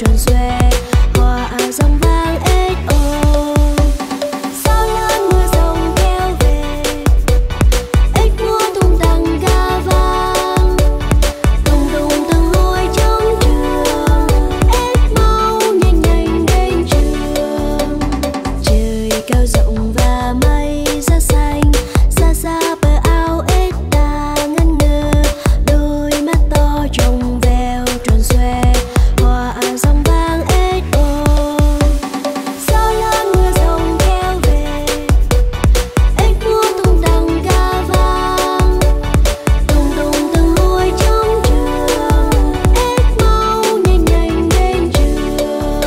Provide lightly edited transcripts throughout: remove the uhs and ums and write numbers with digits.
tròn xoe hoa dòng vang ếch ô. Sao lớn mưa rồng kéo về ếch múa tung tăng ca vang, đùng đùng từng ngôi trong trường ếch mau nhanh nhanh đến trường. Trời cao rộng và mây rất xanh, xa xa bờ ao ếch ta ngẩn ngơ, đôi mắt to trong veo tròn xoe hoa dòng vang ếch ô. Gió lớn mưa rồng kéo về ếch múa tung tăng ca vang, đùng đùng từng ngôi trong trường ếch mau nhanh nhanh đến trường.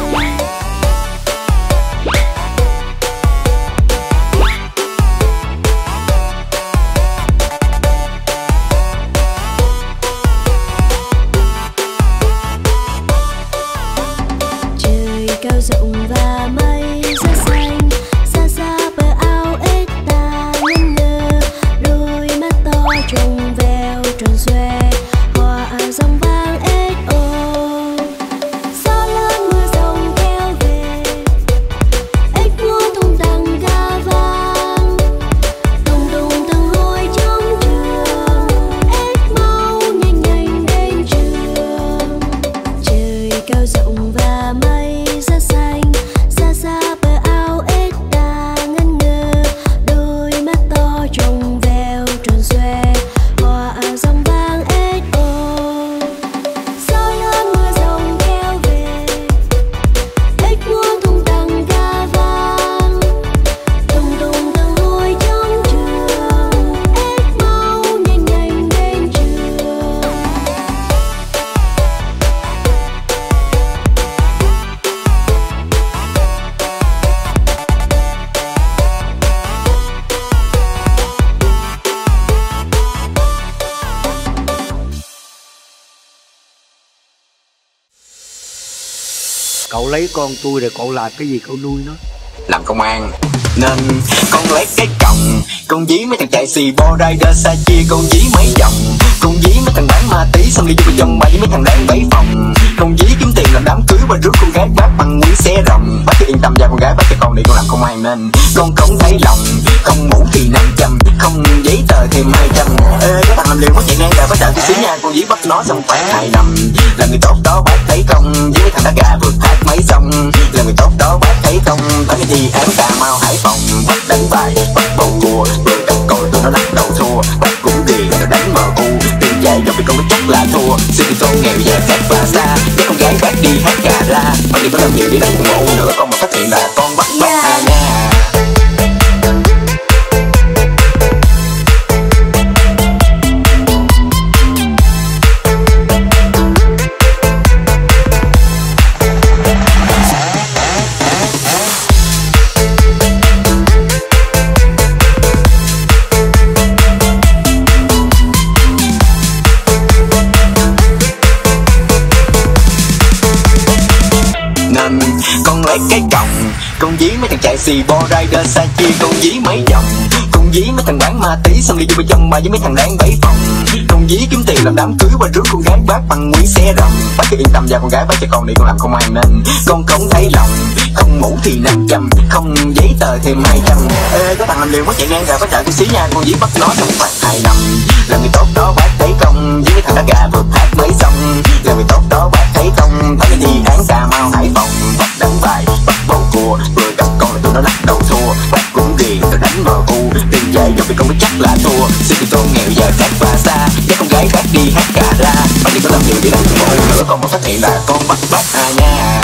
Trời cao rộng và mây rất xanh, xa xa bờ ao ếch ta ngẩn ngơ, đôi mắt to trong veo tròn xoe hoa dòng vang ếch ô. Gió lớn mưa rồng kéo về ếch múa tung tăng ca vang, đùng đùng từng ngôi trong trường ếch mau nhanh nhanh đến trường. Trời cao rộng và mây rất xanh, xa xa bờ ao ếch ta ngẩn ngơ, đôi mắt to trong veo tròn xoe hoa dòng vang ếch ô. Gió lớn mưa rồng kéo về ếch múa tung tăng ca vang, đùng đùng từng ngôi trong trường ếch mau nhanh nhanh đến trường. Cậu lấy con tôi rồi cậu làm cái gì cậu nuôi nó? Làm công an nên con lấy cái còng, con dí mấy thằng chạy xì bo rider xa chia, con dí mấy vòng, con dí mấy thằng bán ma tí xong đi vô chồng bậy mấy thằng đang bẫy phòng, con dí kiếm tiền làm đám cưới và rước con gái bác bằng nguyên xe rồng. Bác cứ yên tâm ra con gái bác cho con đi, con làm công an nên con không thấy lòng, không mũ thì 500, không giấy tờ thêm 200. Ê các bạn làm liều quá chạy ngang ra bác trả tôi xí nha, con dí bắt nó xong phạt 2 năm. Là người tốt đó bác thấy công, với mấy thằng đá gà vượt hát mấy xong. Là người tốt đó bác thấy công, tới cái thi án Cà Mau Hải Phòng, bắt đánh bài bắt bầu cua, vừa cặp còi tụi nó lắc đầu thua, bắt cũng tiền rồi đánh MU, tiền chạy rồi bị con nó chắc là thua. Xin thì con nghèo giờ cách và xa, với con gái bác đi hát cà ra, bác đi có làm nhiều đi đánh ngộ nữa, con mà phát hiện là con bắt bác à nha. Nên con lấy cái còng, con dí mấy thằng chạy xì bo rider xa chia, con dí mấy vòng, con dí mấy thằng bán ma tí xong đi vô chồng bà với mấy thằng đang bẫy phòng, con dí kiếm tiền làm đám cưới và rước con gái bác bằng nguyên xe rồng. Bác cứ yên tâm ra con gái bác cho con đi, con làm công an nên con không thấy lòng, không mũ thì 500, không giấy tờ thêm 200. Ê các bạn làm liều quá chạy ngang ra bác trả tôi xí nha, con dí bắt nó xong phạt 2 năm. Là người tốt đó bác thấy công, với mấy thằng đá gà vượt hát mấy xong. Là người tốt đó bác thấy công, tới cái thi án Cà Mau Hải Phòng, bắt đánh bài bắt bầu cua, vừa cặp con là tụi nó lắc đầu thua, bác cũng tiền rồi đánh MU, tiền chạy rồi bị con nó chắc là thua. Xin thì con nghèo giờ cách và xa, với con gái bác đi hát cà ra, bác đi có làm nhiều đi đánh ngộ nữa, con mà phát hiện là con bắt bác à nha.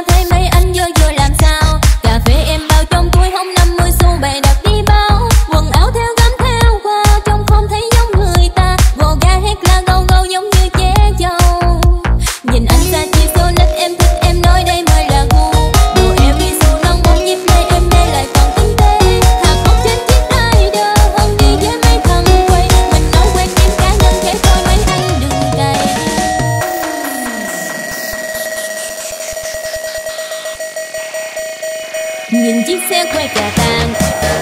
sao thấy mấy anh vui vui làm sao. Cà phê em bao trong túi không 50 xu bày đặt đi bao. Quần áo theo gấm theo qua trông không thấy giống người ta. Gồ ga hét la gâu gâu giống như trẻ trâu. Nhìn anh ra chia số nít em thích em nói đây mới là gu. Đồ em đi xu nông bóng nhịp đây em đây lại còn tinh tế. Hạt khóc trên chiếc rider hơn đi với mấy thằng quay. Mình nói quen kiếm cá nhân thế thôi mấy anh đừng cày. Nhìn chiếc xe quay cà tàng.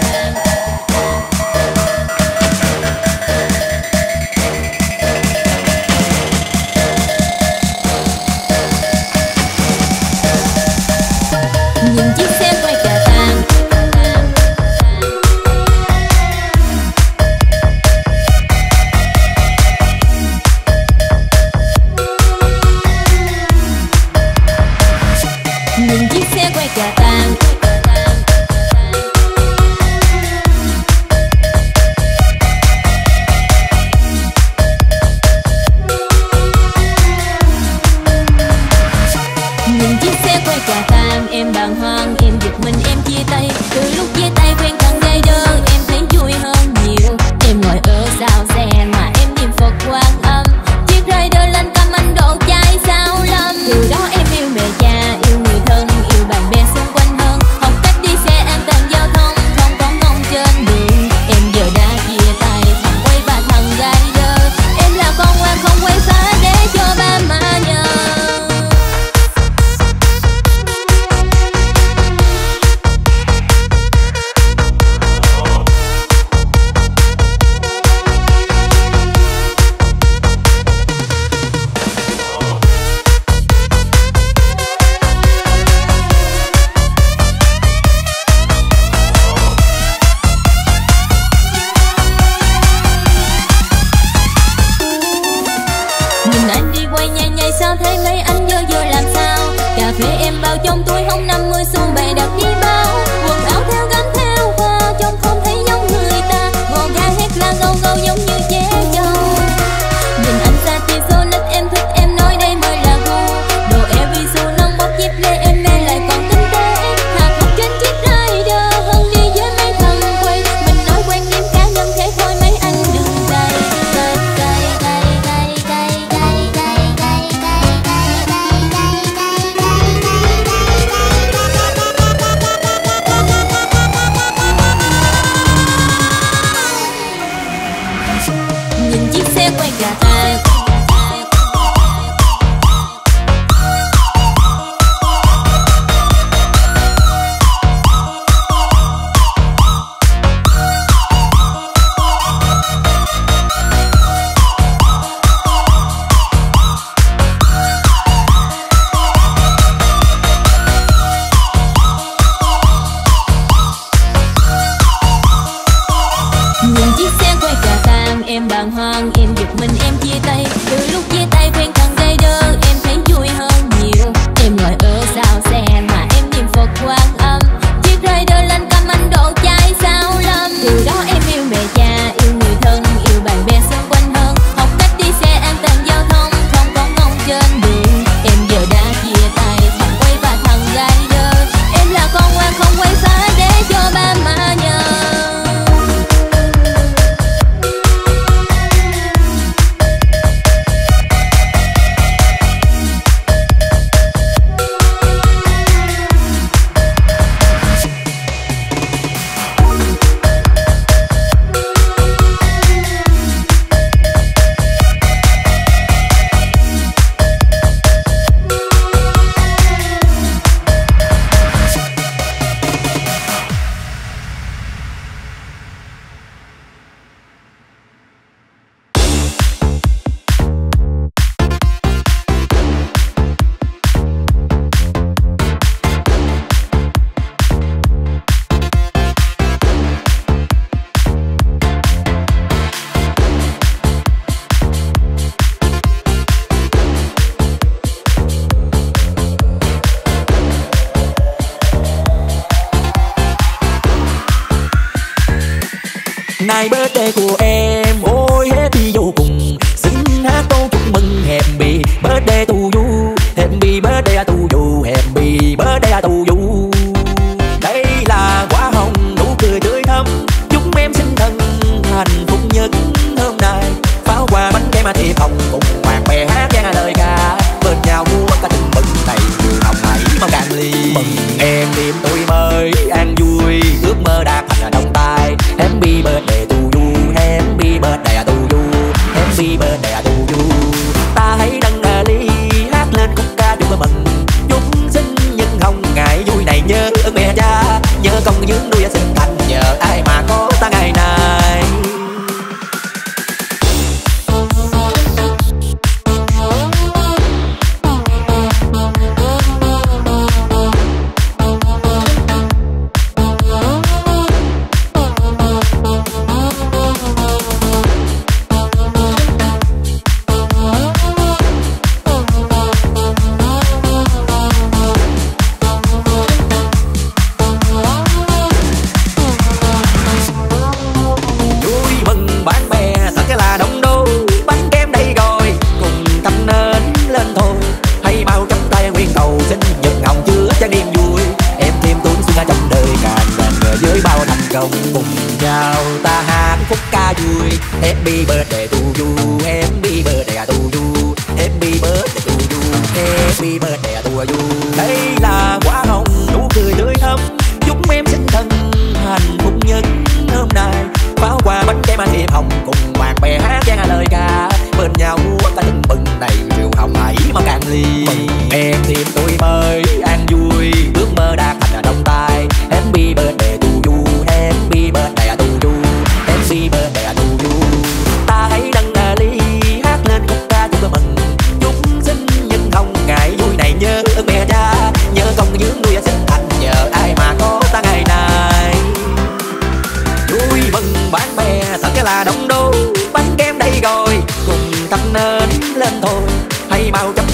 Nhìn chiếc xe quay cà tàng. Nhìn chiếc xe quay cà tàng. Nhìn chiếc xe quay cà tàng. Em bàng hoàng em giật mình em chia tay. Từ lúc chia tay quen thằng rider em thấy vui hơn nhiều. Em ngồi ở sau xe mà em niệm Phật Quan Âm. Chiếc rider lên tâm anh độ chai sao lâm. Từ đó em yêu mẹ cha, yêu người thân, yêu bạn bè xung quanh hơn. Học cách đi xe an toàn giao thông, không có ngông trên đường. Em giờ đã chia tay thằng quay và thằng rider. Em là con ngoan không quay phá để cho ba má nhờ. Nhìn anh đi quay nhai nhai sao thấy mấy anh vui vui làm sao. Cà phê em bao trong túi không 50 xu bày đặt đi bao. Quần áo theo gấm theo qua trông không thấy giống người ta. Gồ ga hét la gâu gâu giống như trẻ trâu. Nhìn anh ra tia số nít em thích em nói đây mới là gu. Đồ every xu nông bóp dép lê em mê lại còn tinh tế. Hạt khóc trên chiếc rider hơn đi với mấy thằng quay. Mình nói quen kiếm cá nhân thế thôi mấy anh đừng cày. Cày cày cày cày cày cày cày cày cày. Nhìn chiếc xe quay cà tàng. Nhìn chiếc xe quay cà tàng. Em bàng hoàng em giật mình em chia tay. Từ lúc chia tay quen thằng rider em thấy vui hơn nhiều. Em ngồi ở sau xe mà em niệm Phật Quan Âm. Chiếc rider lên tâm anh độ chai sao lâm. Từ đó em yêu mẹ cha, yêu người thân, yêu bạn bè xung quanh hơn. Học cách đi xe an toàn giao thông, không có ngông trên đường. Em giờ đã chia tay thằng quay và thằng rider. Em là con ngoan không quay phá để cho ba má nhờ. Nay birthday của em ôi happy vô cùng. Xin hát tôn chúc mừng happy birthday to you, happy birthday to you, happy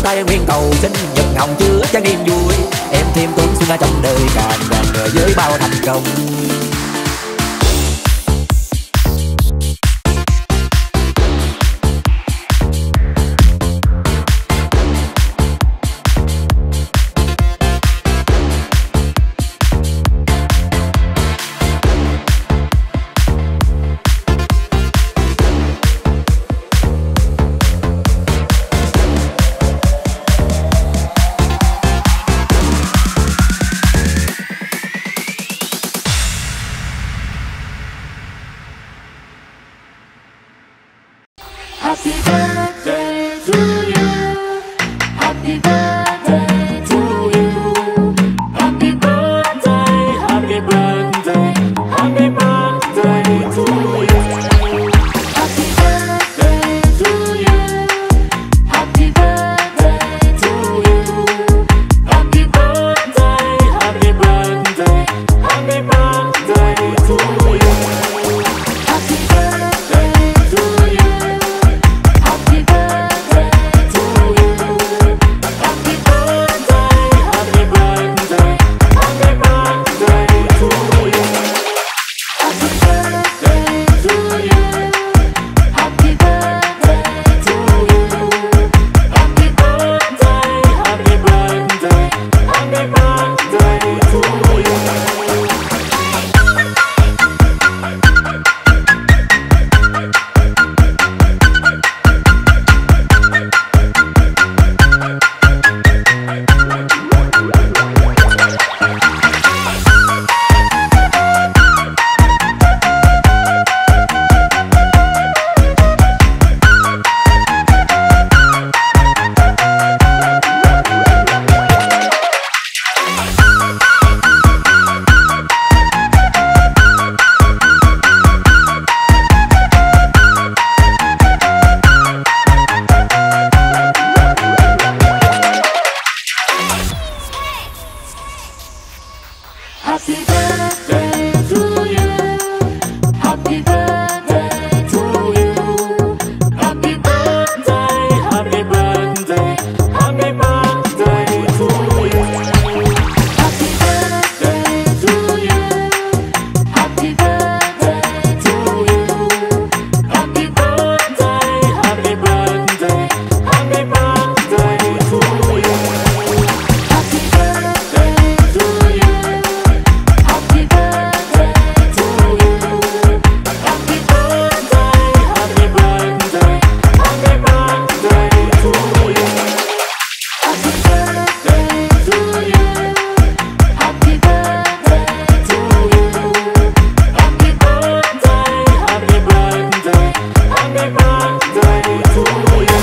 tay nguyện cầu xin nhận hồng chứa chan niềm vui. Em thêm tuổi xuân trong đời càng ngàn ngờ với bao thành công. Happy birthday to you. Happy birthday to you. Happy birthday, happy birthday, happy birthday to you. Happy birthday to you. Happy birthday to you. Happy birthday, happy birthday, happy birthday to you. Happy birthday to you. Happy birthday to you. Happy birthday, happy birthday, happy birthday to you. Happy birthday to you. Happy birthday to you. Happy birthday, happy birthday, happy birthday to you. Happy birthday to you. Happy birthday to you. Happy birthday, happy birthday, happy birthday to you. Happy birthday to you. Happy birthday to you. Happy birthday, happy birthday, happy birthday to you. Happy birthday to you. Happy birthday to you. Happy birthday, happy birthday, happy birthday to you. Happy birthday to you. Happy birthday to you. Happy birthday, happy birthday, happy birthday to you.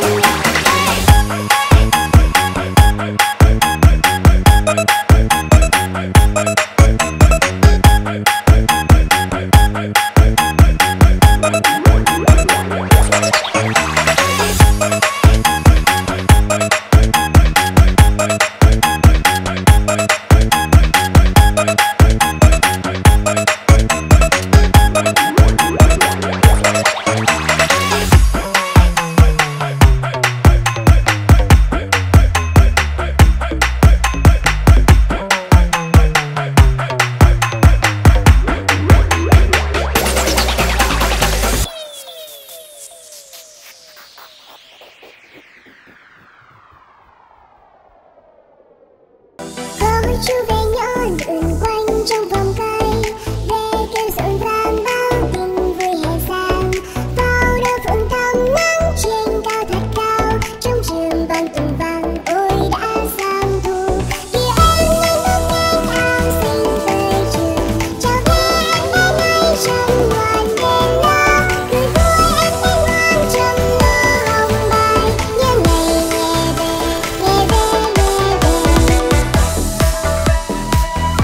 Có mấy chú bé nhỏ lượn quanh trong vòng cây, ve kêu rộn ràng bao tin vui hè sang. Vào đầu phượng thắm nắng trên cao thật cao, trong trường bằng từng vàng ôi đã sang thu. Kìa em đang nâng ngang áo xinh tới trường, chào bé em bé ngay trong ngoan đêm đó. Cười vui em bé ngoan trong mơ hồng bay, nhớ ngày nghe về, nghe về, nghe về.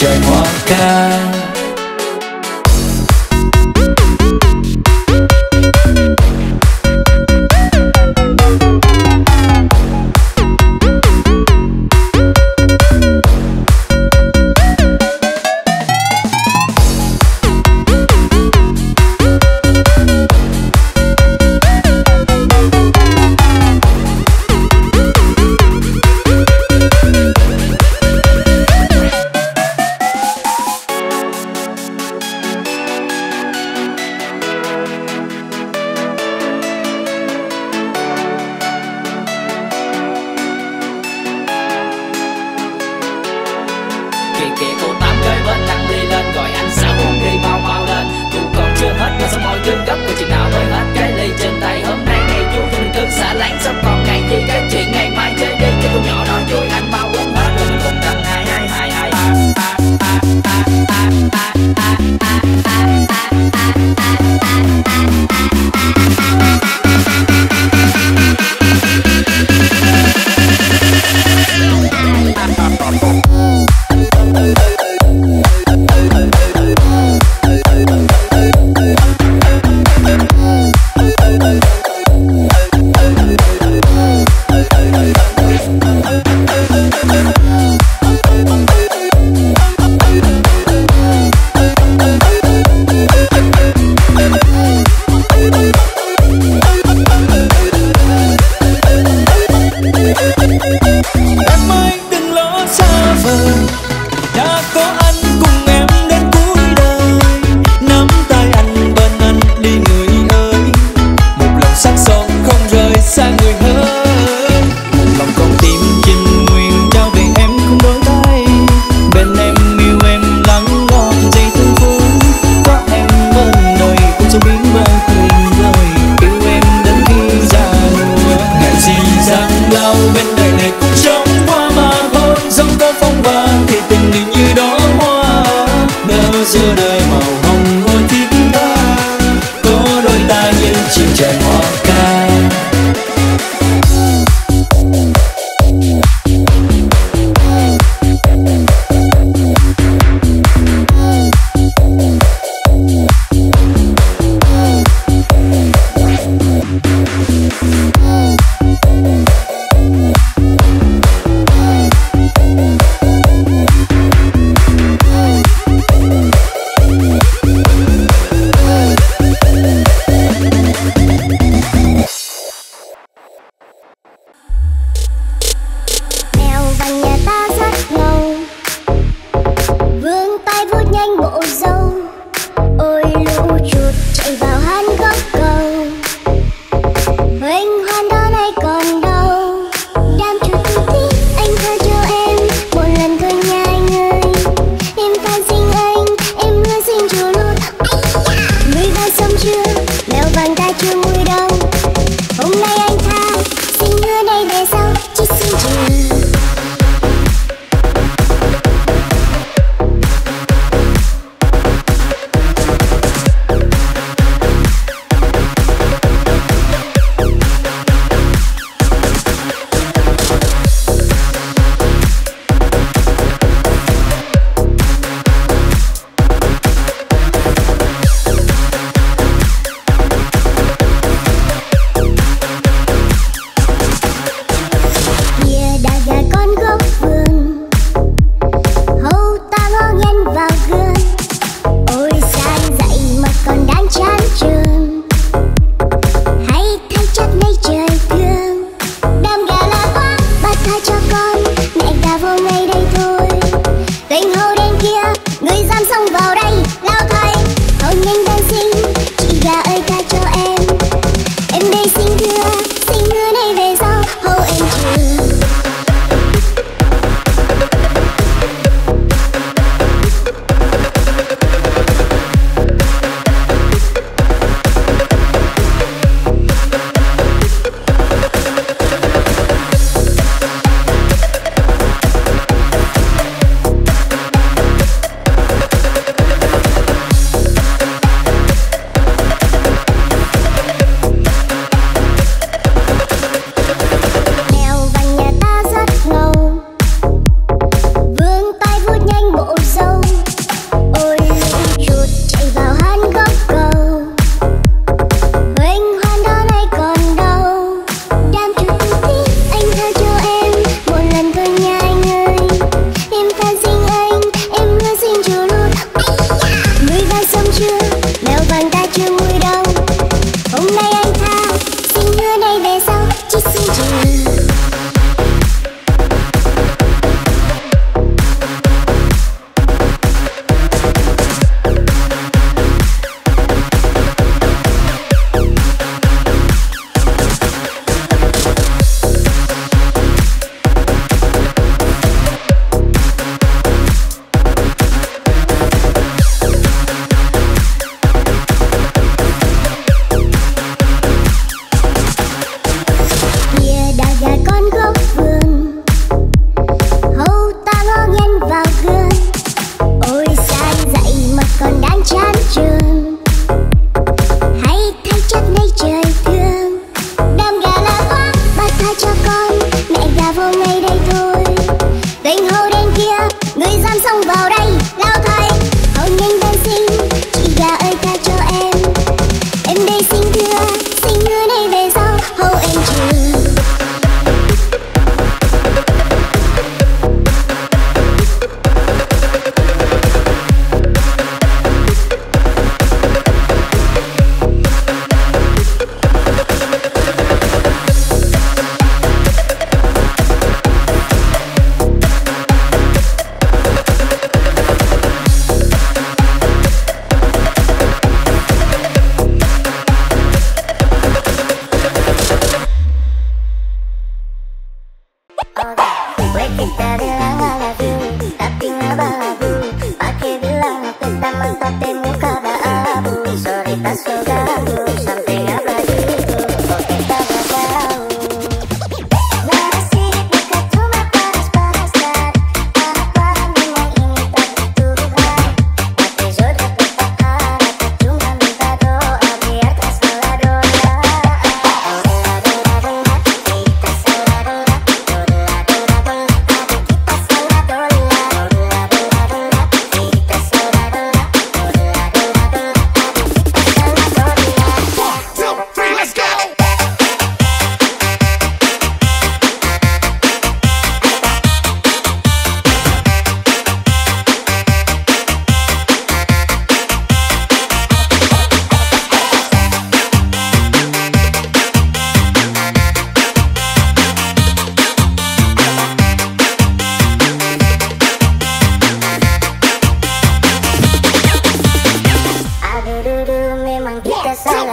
trời hoa ca.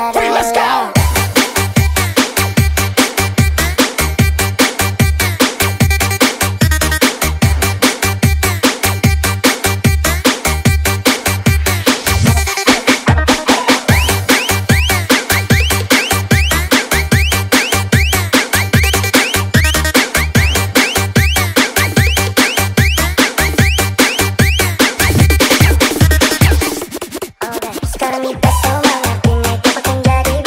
let's go. Sekarang ini besok malam ini apa akan jadi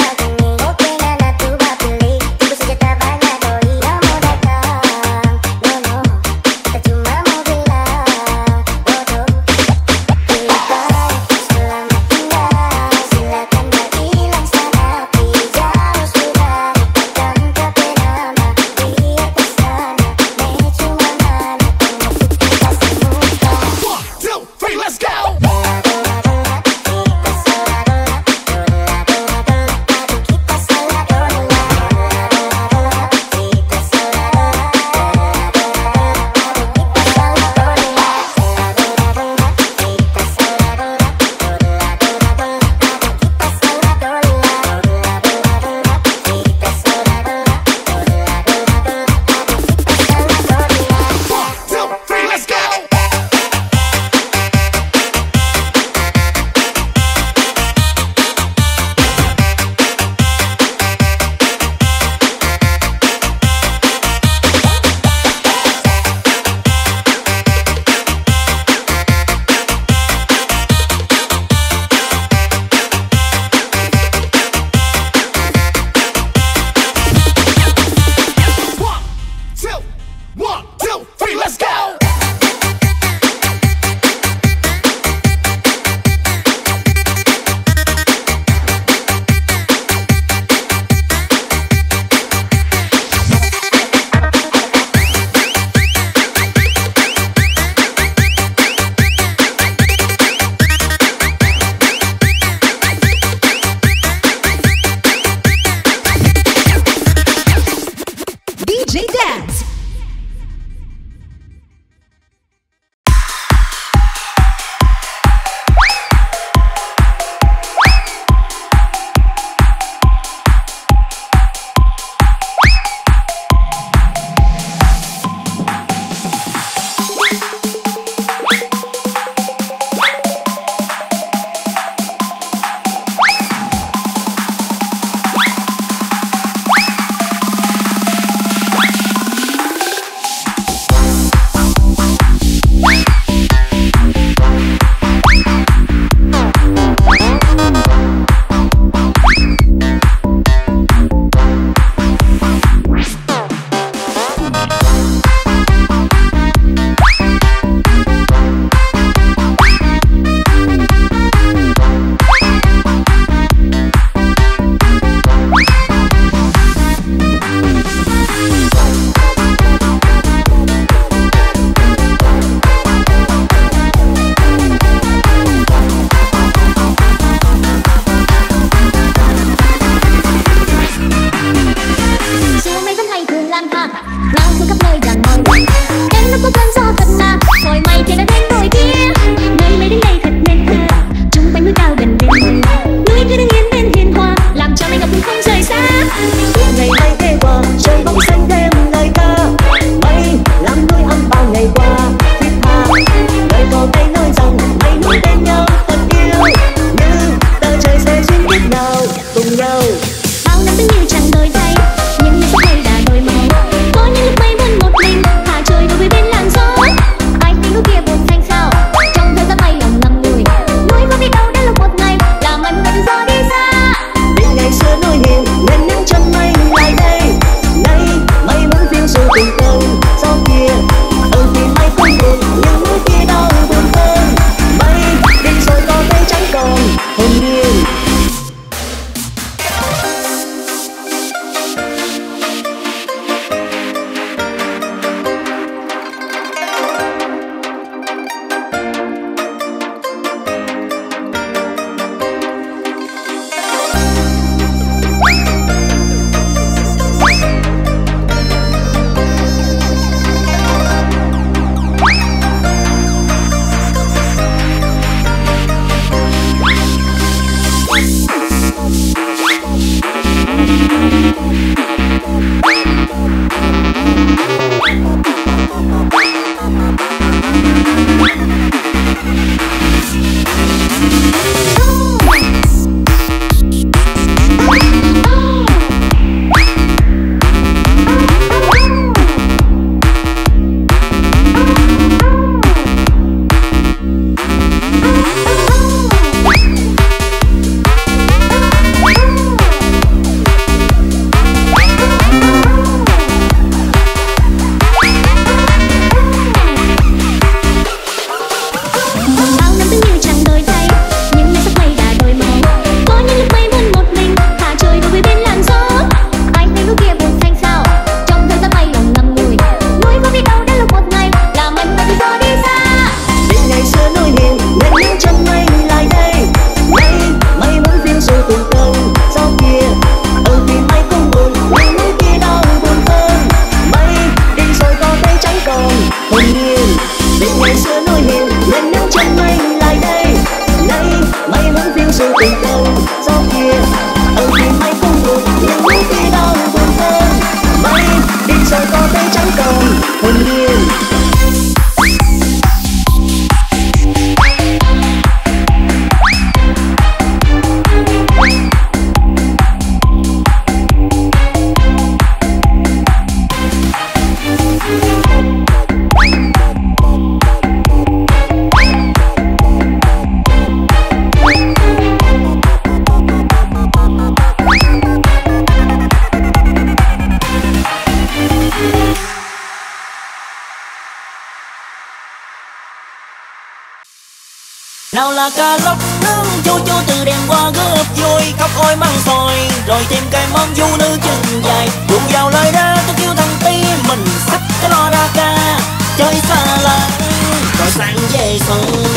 Nào là cà lóc nướng chua chua từ đèn qua gớp vui, cóc ôi măng xôi rồi thêm cây món du nữ chừng dài. Đụng vào lời ra tôi kêu thằng tí mình xách cái lo ra ca chơi xa lạ rồi sáng về sớm.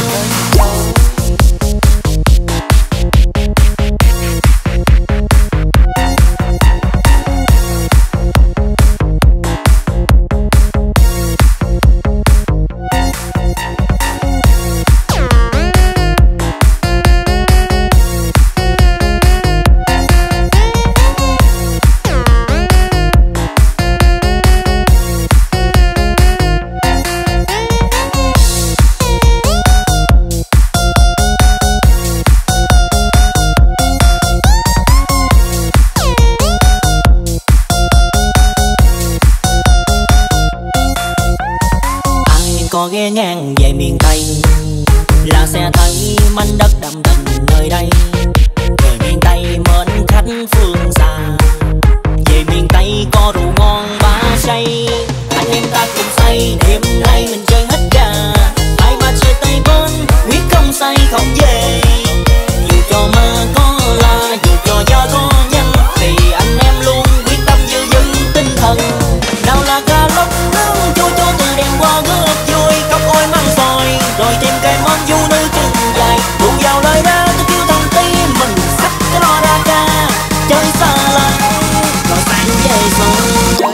Có ghé ngang về miền Tây là sẽ thấy mảnh đất đậm tình nơi đây. Về miền Tây mến khách phương xa, về miền Tây có rượu ngon bá say. Anh em ta cùng say đêm nay mình chơi hết gà, ai mà chơi Tây bên quyết không say không về. Dù cho ma có la, dù cho gió có nhăn, thì anh em luôn quyết tâm giữ vững tinh thần. Nào là cà lóc nướng chua chua từ đèn qua gớp vui, cóc ôi măng xôi rồi thêm cây món du nữ chừng dài. Đụng vào lời ra tôi kêu thằng tí mình xách cái lo ra ca chơi xa lạ rồi sáng về sớm.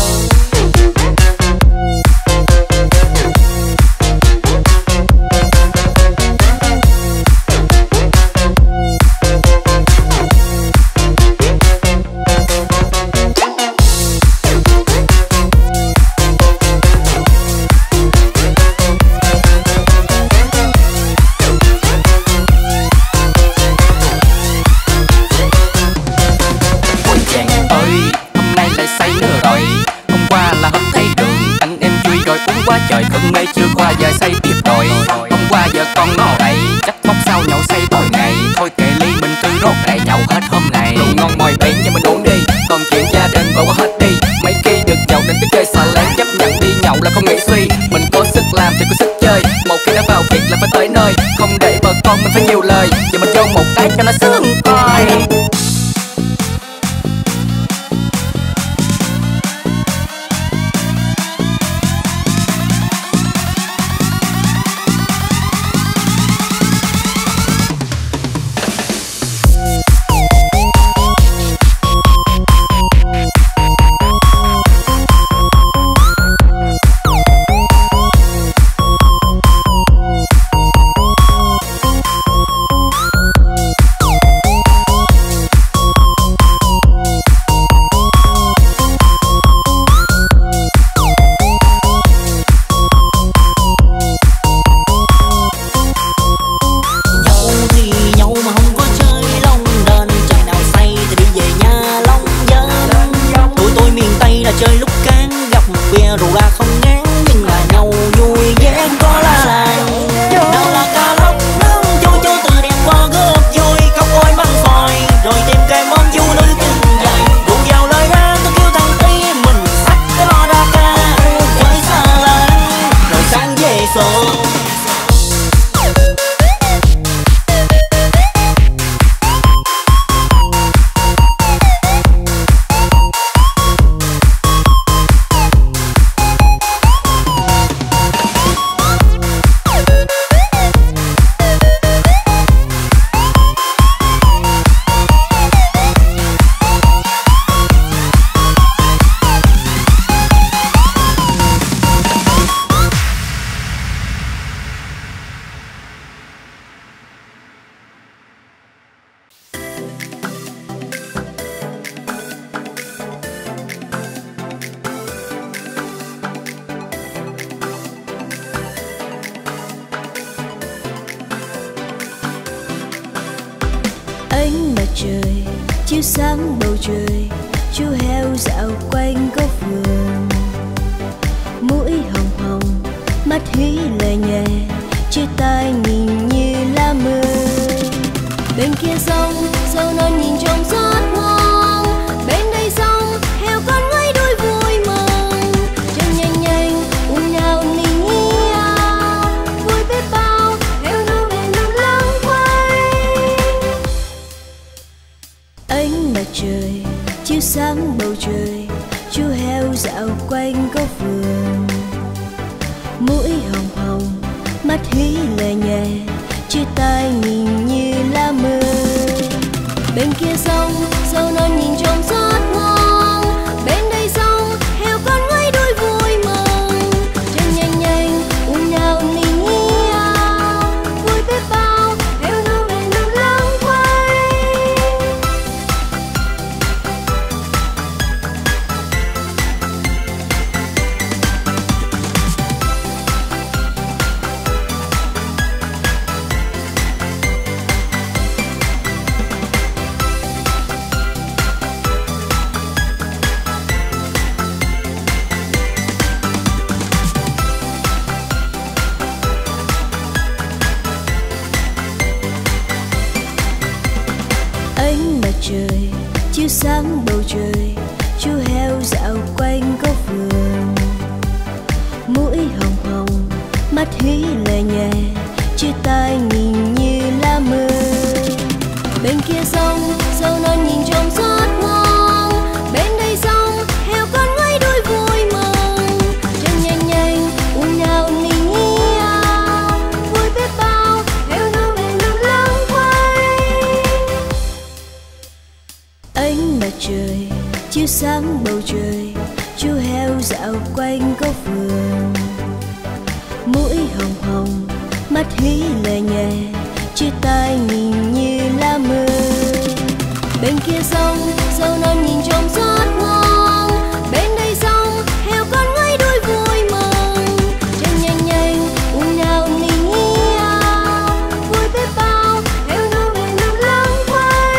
Trời cưng mê chưa qua giờ say tiếp rồi. Hôm qua giờ con nó đầy chắc bóc sau nhậu say tối ngày. Thôi kệ ly mình cứ rốt lại nhậu hết hôm nay. Rượu ngon mời biển cho mình uống đi, còn chuyện gia đình bỏ qua hết đi. Mấy khi được nhậu nên cứ chơi xà láng, chấp nhận đi nhậu là không nghĩ suy. Mình có sức làm thì có sức chơi, một khi đã vào việc là phải tới nơi. Không để vợ con mình phải nhiều lời, giờ mình vô một cái cho nó sướng coi. trời chiếu sáng bầu trời, chú heo dạo quanh góc vườn. Mũi hồng hồng, mắt hí lè nhẹ, chia tai nhìn như lá mơ. Bên kia sông, dâu non nhìn trông rất ngon. Bên đây sông, heo con ngoáy đuôi vui mừng. Chân nhanh nhanh, ùn nhào nỉ nhí ao. Vui biết bao, heo nó về nằm lăng quay. Ánh mặt trời chiếu sáng bầu trời, chú heo dạo quanh góc vườn. Mũi hồng hồng, mắt hí lè nhẹ, chia tai nhìn như lá mơ. Bên kia sông, dâu non nhìn trông rất ngon. Bên đây sông, heo con ngoáy đuôi vui mừng. Chân nhanh nhanh, ùn nhào nỉ nhí ao. Vui biết bao, heo nó về nằm lăng quay. Ánh mặt trời chiếu sáng bầu trời, chú heo dạo quanh góc vườn. Mũi hồng hồng, mắt hí lè nhẹ, chia tai nhìn như lá mơ. Bên kia sông, dâu non nhìn trông rất ngon. Bên đây sông, heo con ngoáy đuôi vui mừng. Chân nhanh nhanh, ùn nhào nỉ nhí ao. Vui biết bao, heo nó về nằm lăng quay. Ánh mặt trời chiếu sáng bầu trời, chú heo dạo quanh góc vườn. Mũi hồng hồng, mắt hí lè nhẹ, chia tai nhìn như lá mơ. Bên kia sông, dâu non nhìn trông rất ngon. Bên đây sông, heo con ngoáy đuôi vui mừng. Chân nhanh nhanh, ùn nhào nỉ nhí ao. Vui biết bao, heo nó về nằm lăng quay.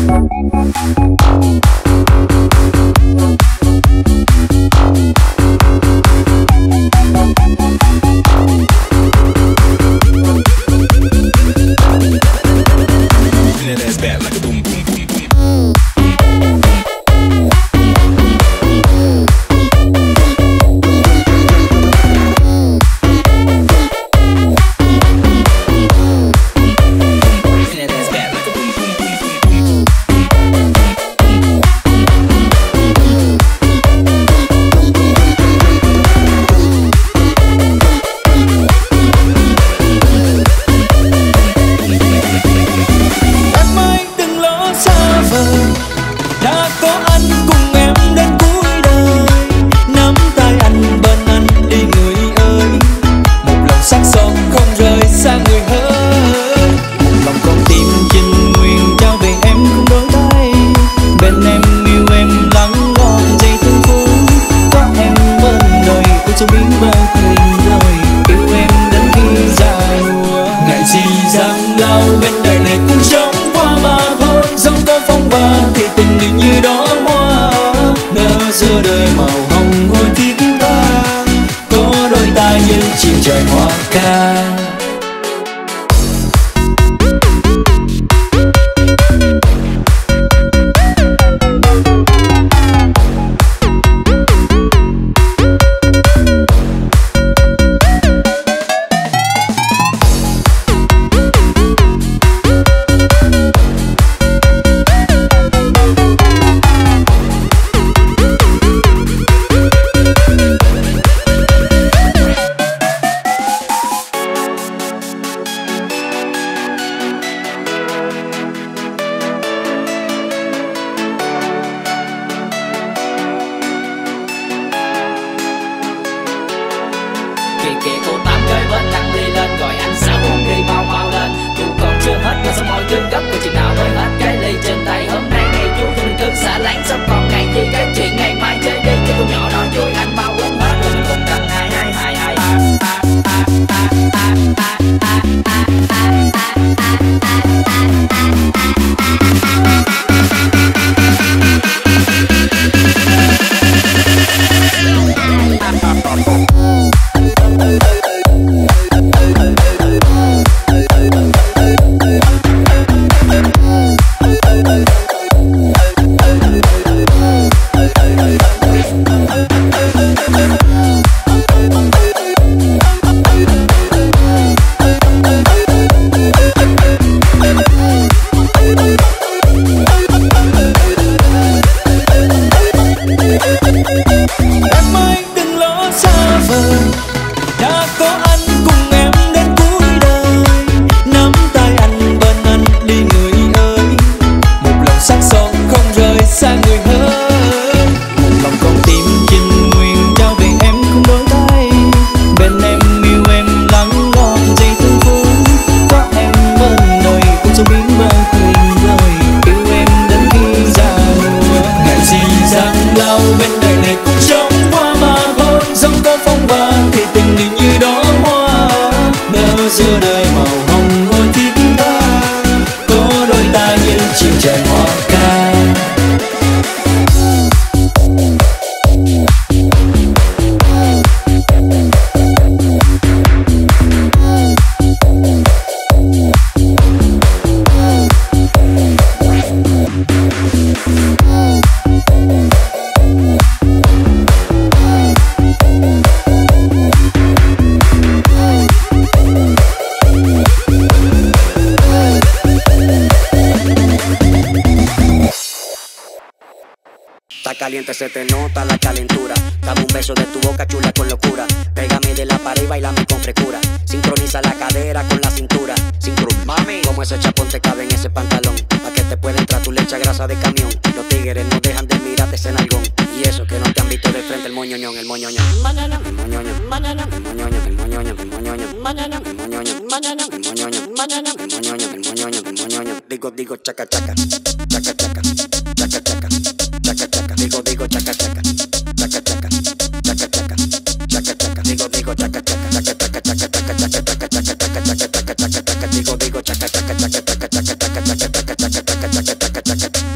Caliente se te nota la calentura. Dame un beso de tu boca chula con locura. Pégame de la pared y bailame con frescura. Sincroniza la cadera con la cintura. Mami, como ese chapón te cabe en ese pantalón. Pa' que te pueda entrar tu leche grasa de camión. Los tigres no dejan de mirarte ese nalgón. Y eso que no te han visto de frente el moñoñón, el moñoñón. El moñoñón, el moñoñón, el moñoñón, el moñoñón, el moñoñón, el moñoñón, el moñoñón, el moñoñón, el moñoñón, el moñoñón, el moñoñón. Digo, chaca, chaca, chaca, chaca, chaca, chaca. Chaca chaca, digo chaca chaca, chaca chaca, chaca chaca, chaca chaca, digo chaca chaca, chaca chaca, chaca chaca, chaca chaca, chaca chaca, chaca chaca, chaca chaca, digo chaca chaca, chaca chaca, chaca chaca, chaca chaca, chaca chaca, chaca chaca, chaca chaca.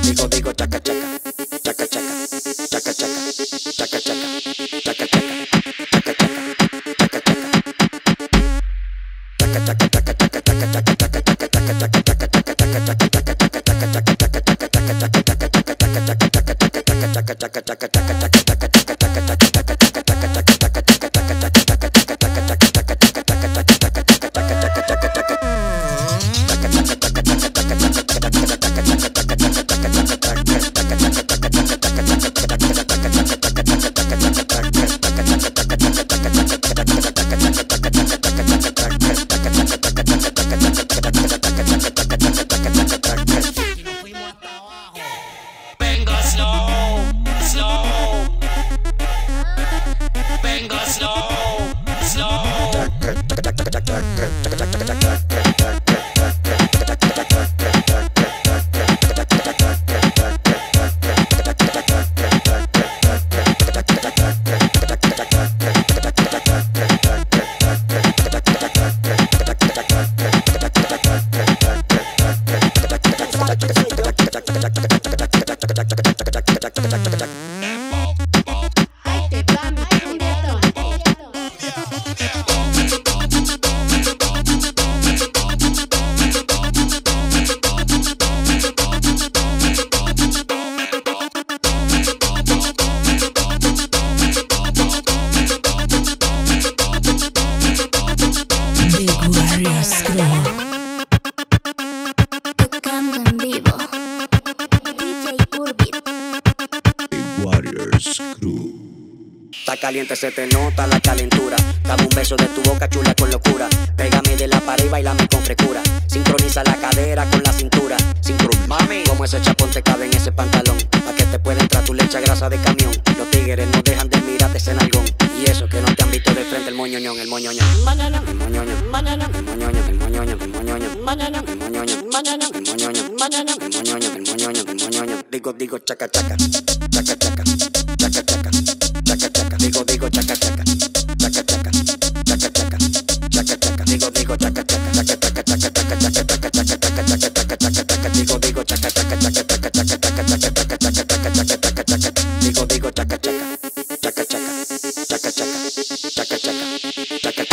Está caliente, se te nota la calentura. Dame un beso de tu boca chula con locura. Pégame de la pared y bailame con frescura. Sincroniza la cadera con la cintura. Mami, como ese chapón te cabe en ese pantalón. Pa' que te pueda entrar tu leche grasa de camión. Los tigres no dejan de mirarte ese nalgón. Y eso que no te han visto de frente el moñoñón, el moñoñón. El moñoñón, el moñoñón, el moñoñón, el moñoñón, el moñoñón, el moñoñón, el moñoñón, el moñoñón, el moñoñón, el moñoñón, el moñoñón, el moñoñón. Digo, chaca, chaca, chaca, chaca, chaca, chaca, chaca, chaca. Digo, chaca, chaca, chaca, chaca, chaca, chaca, chaca, chaca. Digo, chaca, chaca, chaca, chaca, chaca, chaca, chaca, chaca, chaca, chaca, chaca, chaca, chaca. Digo, chaca, chaca, chaca, chaca, chaca, chaca, chaca, chaca, chaca, chaca, chaca, chaca, chaca. Digo, chaca, chaca, chaca, chaca, chaca, chaca, chaca, chaca, chaca, chaca, chaca, chaca,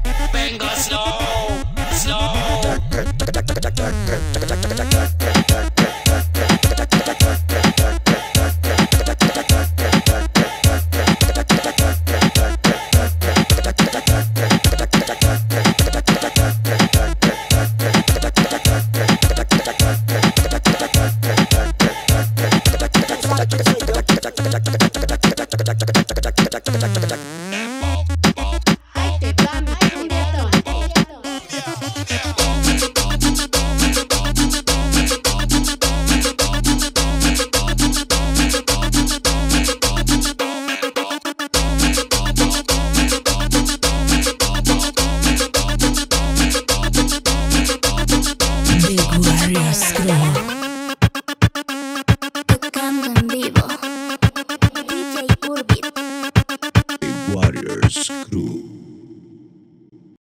slow.